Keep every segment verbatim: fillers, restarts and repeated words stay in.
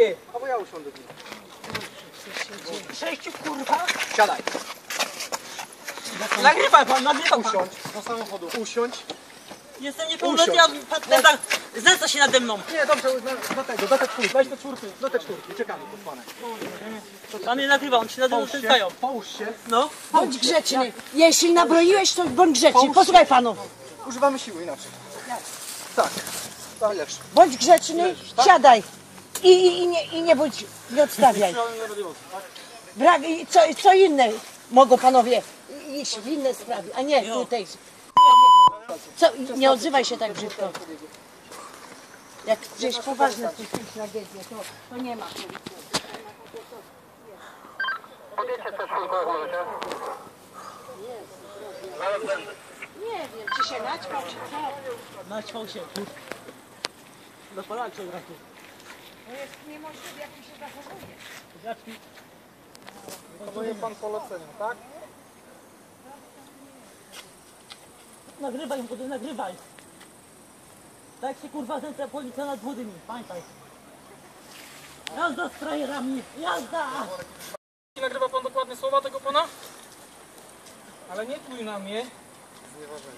ty! Albo ja usiądę. Sześciu, kurwa! Siadaj. Nagrywaj pan, nagrywaj pan! Usiądź. Do samochodu. Usiądź. Jestem niepełnoletni, a patent znęca się nade mną. Nie, dobrze, do, do tego, do te czwórki. Weź te czwórki, do te czwórki. Czekamy, podpanę. Pan nie nagrywa, on się nade mną znęcają. Połóż się. No. Bądź grzeczny. Jeśli nabroiłeś, to bądź grzeczny. Posłuchaj panów. Używamy siły inaczej. Tak. Tak lepszy. Bądź grzeczny, siadaj. I, i, i, nie, i nie bądź, nie odstawiaj. Brak, i co, co inne mogą panowie iść w inne sprawy, a nie tutaj. Co, nie odzywaj się tak brzydko. Jak gdzieś poważne coś tragedie, to, to nie ma. Nie wiem, czy się naćpał, czy co? Naćpał się. Do Polacy od razu. To jest niemożliwe, jak mi się zachowuje. Zaczki. Próbuje pan polecenia, tak? Nagrywaj, młody, nagrywaj. Tak się kurwa znęca policja nad młodymi, pamiętaj. Jazda z frajerami, jazda! Nagrywa pan dokładnie słowa tego pana? Ale nie pluj na mnie. Znieważenie.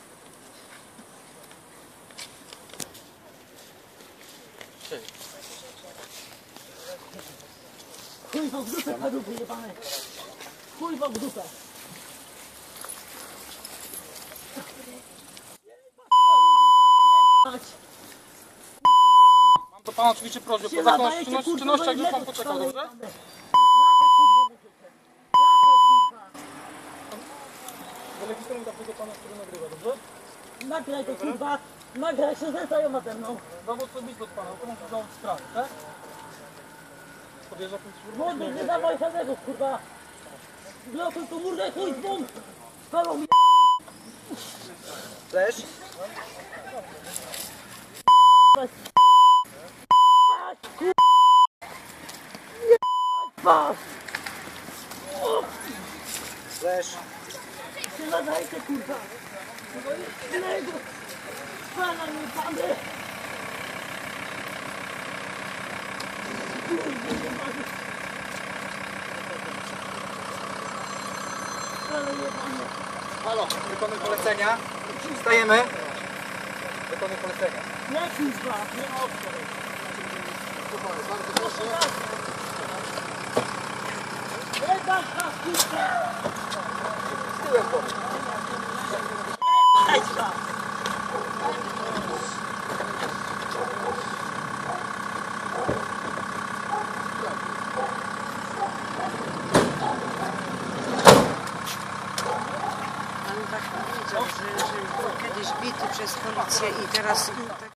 Chuj w dupę, padupy jebane. Chuj w dupę. Mam do pana oczywiście prośbę, po zakończeniu czynności, czynnościach, żeby pan poczekał, dobrze? Wylegistruję takiego pana, który nagrywa, dobrze? Nagraj to kurwa, nagraj się znęcają nade mną. Dowód osobisty od pana, to muszę dowód sprawy, tak? Podjeżdża pan służbę? Młody, nie dawaj żadnego kurwa. Blokuj komórkę, chuj z bąk. Spalą mi. Też? Was! Też. Nie nadajcie kurwa. Innego. Pana nie pany. Halo, wykonuj polecenia. Wstajemy. Wykonuj polecenia. Nie kurwa, nie ma opcji. Bardzo proszę. Jeba, kurwa. Z tyłem głowy. Hejka. Pan tak powiedział, że, że był kiedyś bity przez policję i teraz...